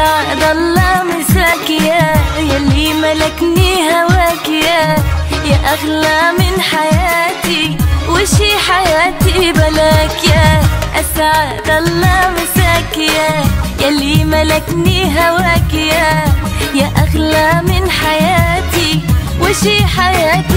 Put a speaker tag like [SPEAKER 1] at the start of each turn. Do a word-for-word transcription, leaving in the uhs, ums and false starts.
[SPEAKER 1] أسعد الله مساك يا يلي ملكني هواك يا يا أغلى من حياتي وشي حياتي بلاك يا أسعد الله مساك يا يلي ملكني هواك يا يا أغلى من حياتي وشي حياتي